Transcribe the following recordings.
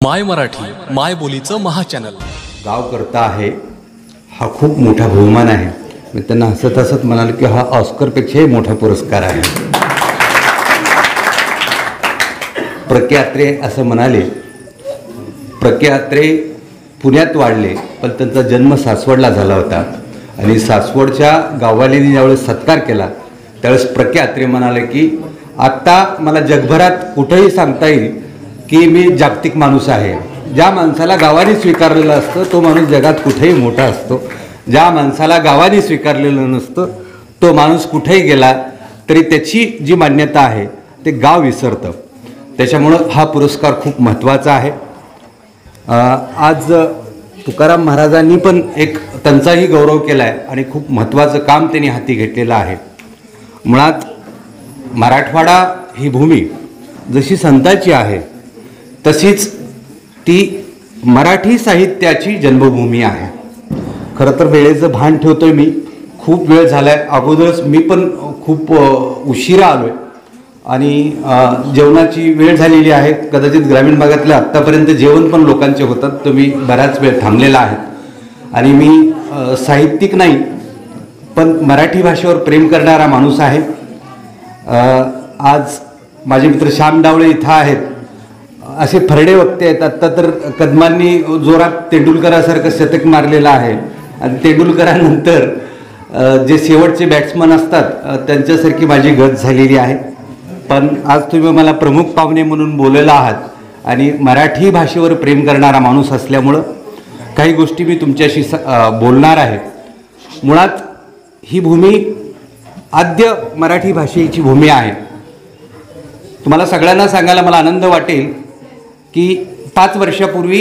माय मराठी माय बोलीचं महाचॅनल. गाव करता आहे हा खूप मोठा बहुमान आहे. मी त्यांना हसत हसत म्हणाले की हा ऑस्करपेक्षाही मोठा पुरस्कार आहे. प्रख्यात्रे असं म्हणाले. प्रख्यात्रे पुण्यात वाढले, पण त्यांचा जन्म सासवडला झाला होता आणि सासवडच्या गाववाल्यांनी ज्यावेळेस सत्कार केला त्यावेळेस प्रख्यात्रे म्हणाले की आत्ता मला जगभरात कुठेही सांगता येईल की मी जागतिक माणूस आहे. ज्या माणसाला गावाने स्वीकारलेलं असतं तो माणूस जगात कुठेही मोठा असतो. ज्या माणसाला गावाने स्वीकारलेलं नसतं तो माणूस कुठेही गेला तरी त्याची जी मान्यता आहे ते गाव विसरतं. त्याच्यामुळं हा पुरस्कार खूप महत्त्वाचा आहे. आज तुकाराम महाराजांनी पण एक त्यांचाही गौरव केला आहे आणि खूप महत्त्वाचं काम त्यांनी हाती घेतलेलं आहे. मुळात मराठवाडा ही भूमी जशी संतांची आहे तशीच ती मराठी साहित्याची जन्मभूमी आहे. खरं तर वेळेचं भान ठेवतोय मी. खूप वेळ झाला आहे. अगोदरच मी पण खूप उशिरा आलो आहे आणि जेवणाची वेळ झालेली आहे. कदाचित ग्रामीण भागातले आत्तापर्यंत जेवण पण लोकांचे होतात. तुम्ही बराच वेळ थांबलेला आहेत आणि मी साहित्यिक नाही पण मराठी भाषेवर प्रेम करणारा माणूस आहे. आज माझे मित्र श्याम डावळे इथं आहेत. असे फरडे वक्ते आहेत. आत्ता तर कदमांनी जोरात तेंडुलकरासारखं शतक मारलेलं आहे आणि तेंडुलकरानंतर जे शेवटचे बॅट्समन असतात त्यांच्यासारखी माझी गत झालेली आहे. पण आज तुम्ही मला प्रमुख पाहुणे म्हणून बोललेला आहात आणि मराठी भाषेवर प्रेम करणारा माणूस असल्यामुळं काही गोष्टी मी तुमच्याशी बोलणार आहे. मुळात ही भूमी आद्य मराठी भाषेची भूमी आहे. तुम्हाला सगळ्यांना सांगायला मला आनंद वाटेल की 5 वर्षापूर्वी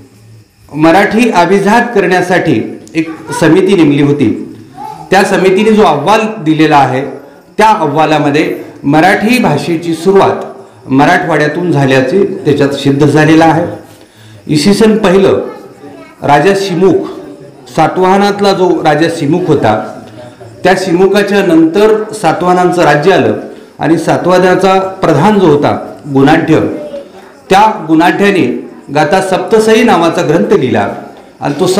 मराठी अभिजात करण्यासाठी एक समिती नेमली होती. त्या समितीने जो अहवाल दिलेला आहे त्या अहवालामध्ये मराठी भाषेची सुरुवात मराठवाड्यातून झाल्याचे त्याच्यात सिद्ध झालेलं आहे. इसवी सन पहिलं राजा सिमुख, सातवाहनातला जो राजा सिमुख होता त्या सिमुखाच्या नंतर सातवाहनांचं राज्य आलं आणि सातवाहनाचा प्रधान जो होता गुणाढ्य, त्या गुणाढ्याने गाथा सप्तसई नावाचा ग्रंथ लिहिला आणि तो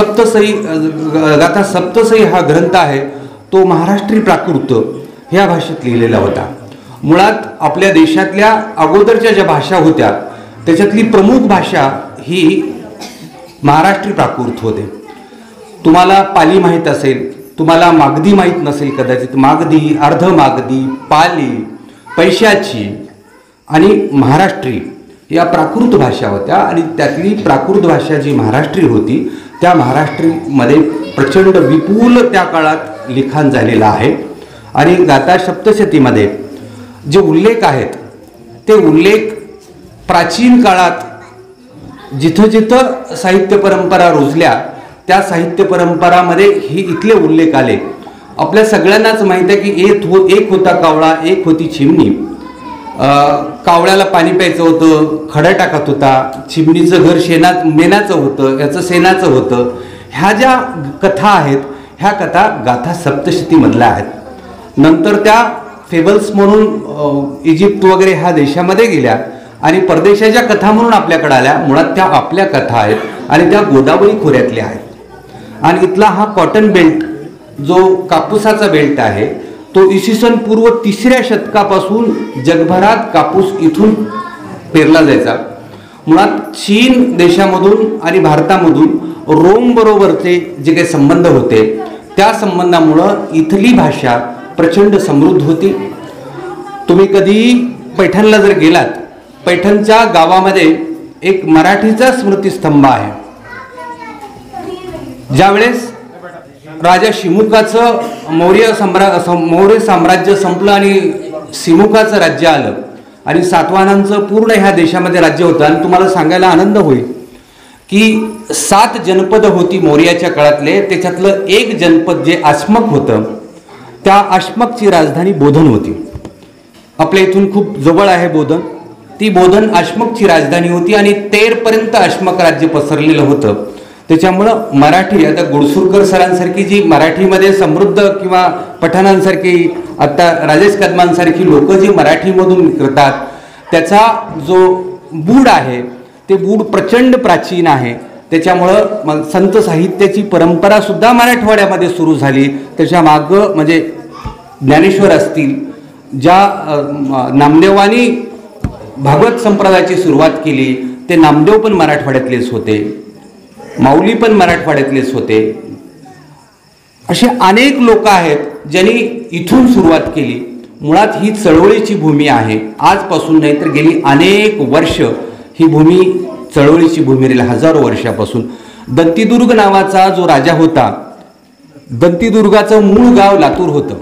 गाथा सप्तसई हा ग्रंथ आहे तो महाराष्ट्री प्राकृत ह्या भाषेत लिहिलेला होता. मुळात आपल्या देशातल्या अगोदरच्या ज्या भाषा होत्या त्याच्यातली प्रमुख भाषा ही महाराष्ट्री प्राकृत होते. तुम्हाला पाली माहीत असेल, तुम्हाला मागधी माहीत नसेल कदाचित. मागधी, अर्ध मागधी, पाली, पैशाची आणि महाराष्ट्री या प्राकृत भाषा होत्या आणि त्यातली प्राकृत भाषा जी महाराष्ट्री होती त्या महाराष्ट्रीमध्ये प्रचंड विपुल त्या काळात लिखाण झालेलं आहे. आणि गाथा सप्तशतीमध्ये जे उल्लेख आहेत ते उल्लेख प्राचीन काळात जिथं जिथं साहित्य परंपरा रुजल्या त्या साहित्य परंपरामध्ये ही इथले उल्लेख आले. आपल्या सगळ्यांनाच माहीत आहे की एक होता कावळा, एक होती चिमणी. कावळ्याला पाणी प्यायचं होतं, खडा टाकत होता. चिमणीचं घर मेणाचं होतं, याचं शेणाचं होतं. ह्या ज्या कथा आहेत ह्या कथा गाथा सप्तशतीमधल्या आहेत. नंतर त्या फेबल्स म्हणून इजिप्त वगैरे ह्या देशामध्ये गेल्या आणि परदेशाच्या कथा म्हणून आपल्याकडे आल्या. मुळात त्या आपल्या कथा आहेत आणि त्या गोदावरी खोऱ्यातल्या आहेत. आणि इथला हा कॉटन बेल्ट जो कापूसाचा बेल्ट आहे तो इसवी सन पूर्व 3ऱ्या शतकापासून जगभरात कापूस इथून पेरला जायचा. मुळात चीन देशामधून आणि भारतामधून रोम बरोबरचे जे काही संबंध होते त्या संबंधामुळं इथली भाषा प्रचंड समृद्ध होती. तुम्ही कधी पैठणला जर गेलात, पैठणच्या गावामध्ये एक मराठीचा स्मृतिस्तंभ आहे. ज्यावेळेस राजा सिमुखाचं मौर्य साम्राज्य संपलं आणि सिमुखाचं राज्य आलं आणि सातवाहनांचं पूर्ण ह्या देशामध्ये राज्य होतं. आणि तुम्हाला सांगायला आनंद होईल की 7 जनपद होती मौर्याच्या काळातले. त्याच्यातलं एक जनपद जे आश्मक होतं त्या आश्मकची राजधानी बोधन होती. आपल्या इथून खूप जवळ आहे बोधन. ती बोधन आश्मकची राजधानी होती आणि 13पर्यंत आश्मक राज्य पसरलेलं होतं. त्याच्यामुळं मराठी आता गुडसुरकर सरांसारखी जी मराठीमध्ये समृद्ध किंवा पठाणांसारखी आता राजेश कदमांसारखी लोक जी मराठीमधून करतात त्याचा जो बूड आहे ते बूड प्रचंड प्राचीन आहे. त्याच्यामुळं संत साहित्याची परंपरा सुद्धा मराठवाड्यामध्ये सुरू झाली. त्याच्या मागं म्हणजे ज्ञानेश्वर असतील, ज्या नामदेवानी भागवत संप्रदायाची सुरुवात केली ते नामदेव पण मराठवाड्यातलेच होते, माऊली पण मराठवाड्यातलेच होते. असे अनेक लोक आहेत ज्यांनी इथून सुरुवात केली. मुळात ही चळवळीची भूमी आहे. आजपासून नाही तर गेली अनेक वर्ष ही भूमी चळवळीची भूमी राहिली, हजारो वर्षापासून. दंतीदुर्ग नावाचा जो राजा होता, दंतीदुर्गाचं मूळ गाव लातूर होतं.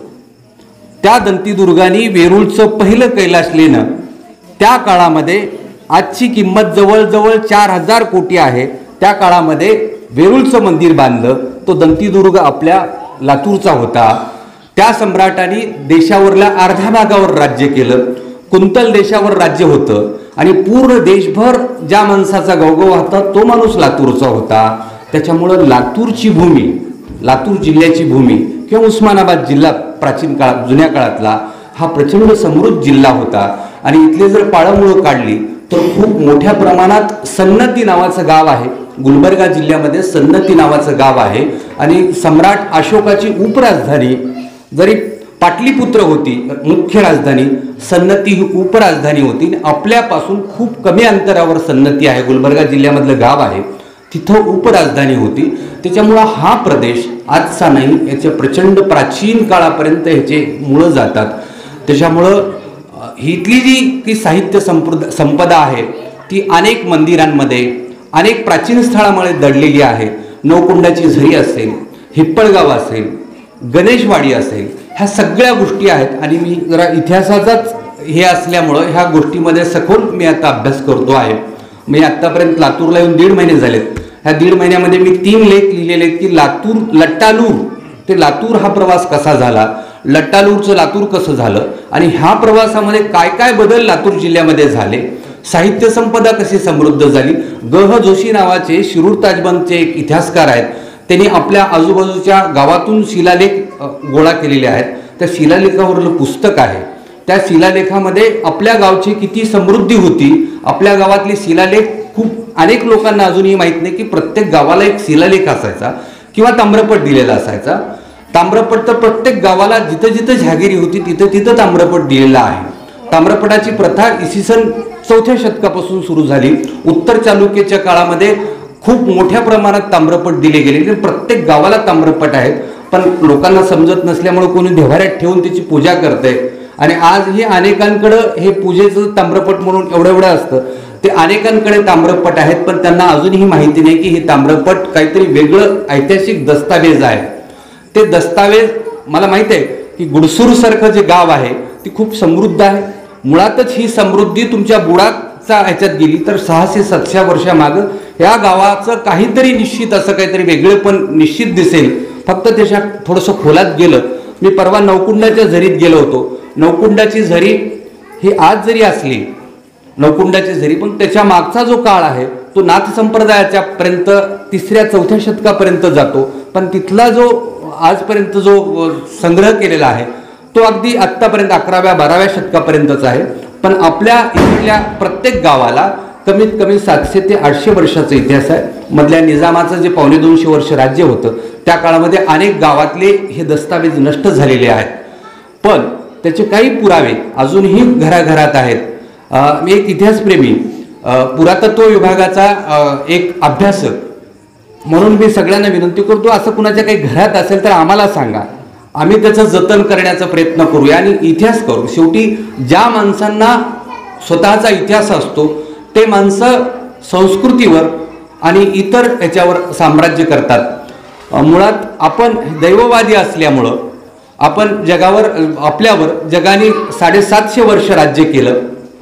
त्या दंतीदुर्गाने वेरूळचं पहिलं कैलास लेणं त्या काळामध्ये, आजची किंमत जवळजवळ 4000 कोटी आहे, त्या काळामध्ये वेरूळचं मंदिर बांधलं. तो दंतीदुर्ग आपल्या लातूरचा होता. त्या सम्राटाने देशावरल्या अर्ध्या भागावर राज्य केलं. कुंतल देशावर राज्य होतं आणि पूर्ण देशभर ज्या माणसाचा गवगव होता तो माणूस लातूरचा होता. त्याच्यामुळं लातूरची भूमी, लातूर जिल्ह्याची भूमी किंवा उस्मानाबाद जिल्हा प्राचीन काळात, जुन्या काळातला हा प्रचंड समृद्ध जिल्हा होता. आणि इथले जर पाळंमुळं काढली तर खूप मोठ्या प्रमाणात सन्नती नावाचं गाव आहे. गुलबर्गा जिल्ह्यामध्ये सन्नती नावाचं गाव आहे. आणि सम्राट अशोकाची उपराजधानी जरी पाटलीपुत्र होती मुख्य राजधानी, सन्नती ही उपराजधानी होती. आपल्यापासून खूप कमी अंतरावर सन्नती आहे, गुलबर्गा जिल्ह्यामधलं गाव आहे, तिथं उपराजधानी होती. त्याच्यामुळं हा प्रदेश आजचा नाही, याच्या प्रचंड प्राचीन काळापर्यंत ह्याचे मुळं जातात. त्याच्यामुळं इथली जी ती साहित्य संपदा आहे ती अनेक मंदिरांमध्ये, अनेक प्राचीन स्थळामुळे दडलेली आहे. नवकुंडाची झरी असेल, हिप्पळगाव असेल, गणेशवाडी असेल, ह्या सगळ्या गोष्टी आहेत. आणि मी जरा इतिहासाचाच हे असल्यामुळं ह्या गोष्टीमध्ये सखोल मी आता अभ्यास करतो आहे. मी आत्तापर्यंत लातूरला येऊन 1.5 महिने झालेत. ह्या 1.5 महिन्यामध्ये मी 3 लेख लिहिलेले आहेत की लातूर, लट्टालूर ते लातूर हा प्रवास कसा झाला, लट्टालूरचं लातूर कसं झालं आणि ह्या प्रवासामध्ये काय काय बदल लातूर जिल्ह्यामध्ये झाले, साहित्य संपदा कशी समृद्ध झाली. ग. जोशी नावाचे शिरूर ताजबंदचे एक इतिहासकार आहेत. त्यांनी आपल्या आजूबाजूच्या गावातून शिलालेख गोळा केलेले आहेत. त्या शिलालेखावरलं पुस्तक आहे. त्या शिलालेखामध्ये आपल्या गावची किती समृद्धी होती, आपल्या गावातले शिलालेख खूप अनेक लोकांना अजूनही माहीत नाही की प्रत्येक गावाला एक शिलालेख असायचा किंवा ताम्रपट दिलेला असायचा. ताम्रपट तर प्रत्येक गावाला जिथं जिथं जहागिरी होती तिथं तिथं ताम्रपट दिलेला आहे. ताम्रपटाची प्रथा इसवी सन 4थ्या शतकापासून सुरू झाली. उत्तर चालुक्याच्या काळामध्ये खूप मोठ्या प्रमाणात ताम्रपट दिले गेले. प्रत्येक गावाला ताम्रपट आहेत, पण लोकांना समजत नसल्यामुळे कोणी देव्हाऱ्यात ठेवून त्याची पूजा करते. आणि आजही अनेकांकडं हे पूजेचं ताम्रपट म्हणून एवढं असतं. ते अनेकांकडे ताम्रपट आहेत, पण त्यांना अजूनही माहिती नाही की हे ताम्रपट काहीतरी वेगळं ऐतिहासिक दस्तावेज आहे. ते दस्तावेज मला माहिती आहे की गुडसूर सारखं जे गाव आहे ती खूप समृद्ध आहे. मुळातच ही समृद्धी तुमच्या बुडाचा ह्याच्यात गेली तर 600-700 वर्षामागं या गावाचं काहीतरी निश्चित असं काहीतरी वेगळं पण निश्चित दिसेल. फक्त त्याच्या थोडंसं खोलात गेलं. मी परवा नवकुंडाच्या झरीत गेलो होतो. नवकुंडाची झरी ही आज जरी असली, नवकुंडाची झरी, पण त्याच्या मागचा जो काळ आहे तो नाथ संप्रदायाच्या पर्यंत 3ऱ्या-4थ्या शतकापर्यंत जातो. पण तिथला जो आजपर्यंत जो संग्रह केलेला आहे तो अगदी आत्तापर्यंत 11व्या-12व्या शतकापर्यंतच आहे. पण आपल्या इथल्या प्रत्येक गावाला कमीत कमी 700 ते 800 वर्षाचा इतिहास आहे. मधल्या निजामाचं जे 250 वर्ष राज्य होतं त्या काळामध्ये अनेक गावातले हे दस्तावेज नष्ट झालेले आहेत, पण त्याचे काही पुरावे अजूनही घराघरात आहेत. मी एक इतिहासप्रेमी, पुरातत्व विभागाचा एक अभ्यासक म्हणून मी सगळ्यांना विनंती करतो, असं कुणाच्या काही घरात असेल तर आम्हाला सांगा, आम्ही त्याचं जतन करण्याचा प्रयत्न करूया आणि इतिहास करू. शेवटी ज्या माणसांना स्वतःचा इतिहास असतो ते माणसं संस्कृतीवर आणि इतर याच्यावर साम्राज्य करतात. मुळात आपण दैववादी असल्यामुळं आपण जगावर, आपल्यावर जगाने 750 वर्ष राज्य केलं.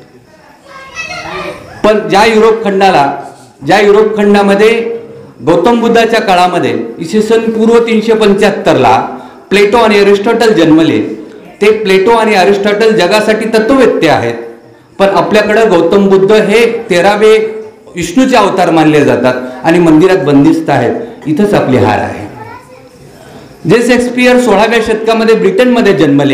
पण ज्या युरोप खंडामध्ये गौतम बुद्धाच्या काळामध्ये इसवी सन पूर्व 375ला प्लेटो आणि अरिस्टॉटल जन्मले. ते प्लेटो आणि अरिस्टॉटल जगासाठी तत्ववेत्ते आहेत, पण आपल्याकडं गौतम बुद्ध हे 13वे विष्णूचे अवतार मानले जातात आणि मंदिरात बंदिस्त आहेत. इथंच आपली हार आहे. जे शेक्सपियर 16व्या शतकामध्ये ब्रिटनमध्ये जन्मले,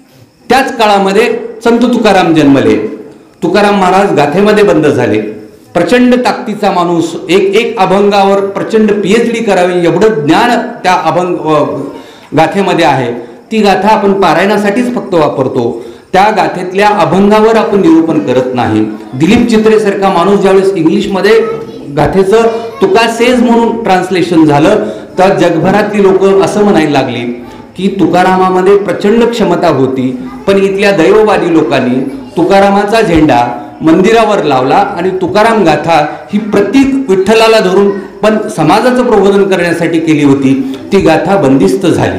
त्याच काळामध्ये संत तुकाराम जन्मले. तुकाराम महाराज गाथेमध्ये बंद झाले, प्रचंड ताकदीचा माणूस, एक अभंगावर प्रचंड PhD करावी एवढं ज्ञान त्या गाथेमध्ये आहे. ती गाथा आपण पारायणासाठीच फक्त वापरतो. त्या गाथेतल्या अभंगावर आपण निरूपण करत नाही. दिलीप चित्रेसारखा माणूस ज्यावेळेस इंग्लिशमध्ये गाथेचं तुका सेज म्हणून ट्रान्सलेशन झालं तर जगभरातली लोक असं म्हणायला लागली की तुकारामामध्ये प्रचंड क्षमता होती, पण इथल्या दैववादी लोकांनी तुकारामाचा झेंडा मंदिरावर लावला आणि तुकाराम गाथा ही प्रतीक विठ्ठलाला धरून पण समाजाचं प्रबोधन करण्यासाठी केली होती, ती गाथा बंदिस्त झाली.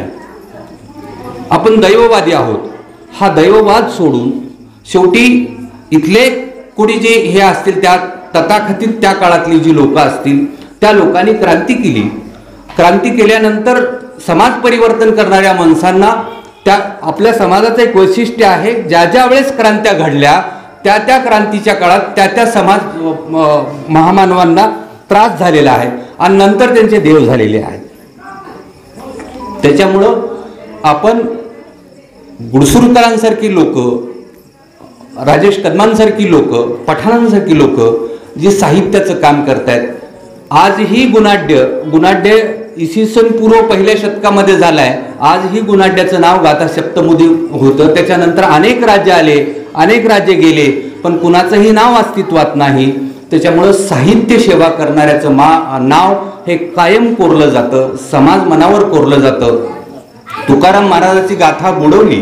आपण दैववादी आहोत. हा दैववाद सोडून शेवटी इथले कोणी जे हे असतील त्या तथाकथित त्या काळातली जी लोक असतील त्या लोकांनी क्रांती केली. क्रांती केल्यानंतर समाज परिवर्तन करणाऱ्या माणसांना त्या आपल्या समाजाचं एक वैशिष्ट्य आहे, ज्या ज्या वेळेस क्रांत्या घडल्या त्या त्या क्रांतीच्या काळात त्या त्या समाज महामानवांना त्रास झालेला आहे आणि नंतर त्यांचे देव झालेले आहेत. त्याच्यामुळं आपण गुडसुरकरांसारखी लोक, राजेश कदमांसारखी लोक, पठाणांसारखी लोक जी साहित्याचं काम करतायत, आजही गुणाढ्य इसवी पूर्व पहिल्या शतकामध्ये झालाय. आजही गुणाढ्याचं नाव गाथा सप्तमुदी होतं. त्याच्यानंतर अनेक राज्य आले, अनेक राज्य गेले, पण कुणाचंही नाव अस्तित्वात नाही. त्याच्यामुळं साहित्य सेवा करणाऱ्याचं नाव हे कायम कोरलं जातं, समाज मनावर कोरलं जातं. तुकाराम महाराजांची गाथा बुडवली,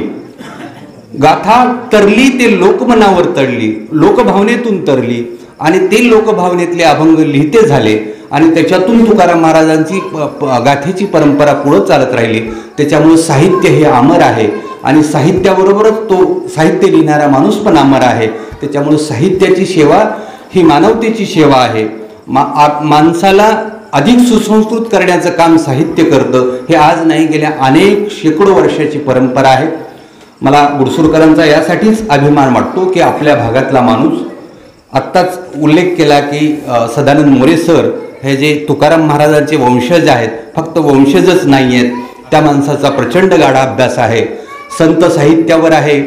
गाथा तरली, ते लोकमनावर तडली, लोकभावनेतून तरली आणि ते लोकभावनेतले अभंग लिहिते झाले आणि त्याच्यातून तुकाराम महाराजांची गाथेची परंपरा पुढे चालत राहिली. त्याच्यामुळे साहित्य हे अमर आहे आणि साहित्याबरोबरच तो साहित्य लिहिणारा माणूस पण अमर आहे. त्याच्यामुळे साहित्याची सेवा ही मानवतेची सेवा आहे. माणसाला अधिक सुसंस्कृत करण्याचं काम साहित्य करतं. हे आज नाही, गेल्या अनेक शेकडो वर्षाची परंपरा आहे. मला गुडसुरकरांचा यासाठीच अभिमान वाटतो की आपल्या भागातला माणूस, आत्ताच उल्लेख केला की सदानंद मोरे सर हे जे तुकाराम महाराजांचे वंशज आहेत, फक्त वंशजच नाही आहेत, त्या माणसाचा प्रचंड गाढा अभ्यास आहे, संत साहित्यावर आहे,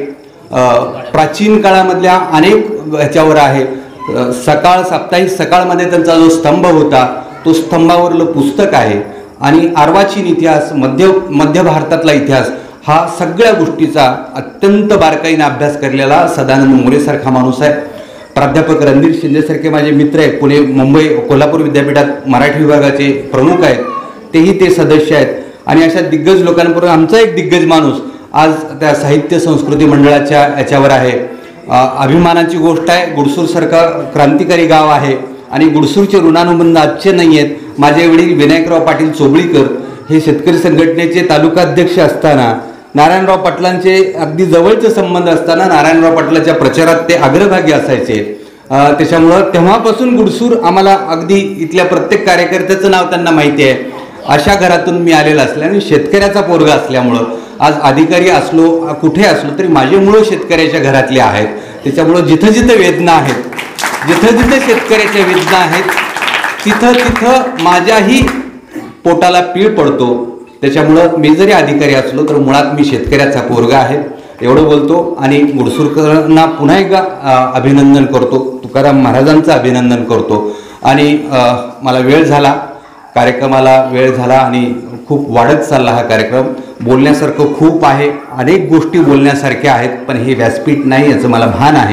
प्राचीन काळामधल्या अनेक ह्याच्यावर आहे. साप्ताहिक सकाळमध्ये त्यांचा जो स्तंभ होता तो स्तंभावरलं पुस्तक आहे आणि अर्वाचीन इतिहास, मध्य भारतातला इतिहास, हा सगळ्या गोष्टीचा अत्यंत बारकाईने अभ्यास केलेला सदानंद मोरेसारखा माणूस आहे. प्राध्यापक रणधीर शिंदेसारखे माझे मित्र आहेत, पुणे, मुंबई, कोल्हापूर विद्यापीठात मराठी विभागाचे प्रमुख आहेत, तेही ते सदस्य आहेत. आणि अशा दिग्गज लोकांबरोबर आमचा एक दिग्गज माणूस आज त्या साहित्य संस्कृती मंडळाच्या याच्यावर आहे. अभिमानाची गोष्ट आहे, गुडसूरसारखा क्रांतिकारी गाव आहे आणि गुडसूरचे ऋणानुबंध आजचे नाही आहेत. माझे वडील विनायकराव पाटील चोबळीकर हे शेतकरी संघटनेचे तालुकाध्यक्ष असताना, नारायणराव पाटलांचे अगदी जवळचे संबंध असताना नारायणराव पाटलाच्या प्रचारात ते अग्रभागी असायचे. त्याच्यामुळं तेव्हापासून गुडसूर आम्हाला अगदी इथल्या प्रत्येक कार्यकर्त्याचं नाव त्यांना माहिती आहे. अशा घरातून मी आलेला असल्याने शेतकऱ्याचा पोरगा असल्यामुळं आज अधिकारी असलो, कुठे असलो तरी माझे मुळं शेतकऱ्याच्या घरातले आहेत. त्याच्यामुळं जिथं जिथं वेदना आहेत, जिथं जिथं शेतकऱ्याच्या वेदना आहेत, तिथं तिथं माझ्याही पोटाला पीळ पडतो. त्याच्यामुळं मी जरी अधिकारी असलो तर मुळात मी शेतकऱ्याचा पोरगा आहे. एवढं बोलतो आणि गुडसुरकरांना पुन्हा एकदा अभिनंदन करतो, तुकाराम महाराजांचं अभिनंदन करतो. आणि मला वेळ झाला, कार्यक्रमाला वेळ झाला आणि खूप वाढत चालला हा कार्यक्रम. बोलण्यासारखं खूप आहे, अनेक गोष्टी बोलण्यासारख्या आहेत, पण हे व्यासपीठ नाही याचं मला भान आहे.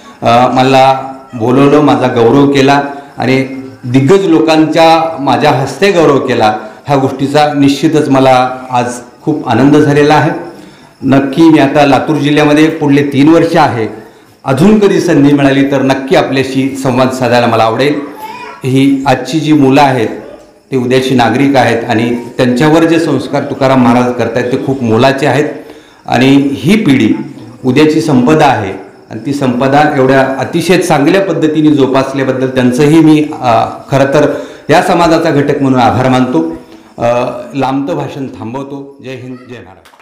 मला बोलवलं, माझा गौरव केला आणि दिग्गज लोकांच्या माझ्या हस्ते गौरव केला. ह्या गोष्टीचा निश्चितच मला आज खूप आनंद झालेला आहे. नक्की मी आता लातूर जिल्ह्यामध्ये पुढले 3 वर्ष आहे, अजून कधी संधी मिळाली तर नक्की आपल्याशी संवाद साधायला मला आवडेल. ही आजची जी मुलं आहेत ते उद्याची नागरिक आहेत आणि त्यांच्यावर जे संस्कार तुकाराम महाराज करतायत ते खूप मोलाचे आहेत. आणि ही पिढी उद्याची संपदा आहे आणि ती संपदा एवढ्या अतिशय चांगल्या पद्धतीने जोपासल्याबद्दल त्यांचंही मी खरं तर या समाजाचा घटक म्हणून आभार मानतो. लांबतं भाषण थांबवतो. जय हिंद, जय महाराष्ट्र.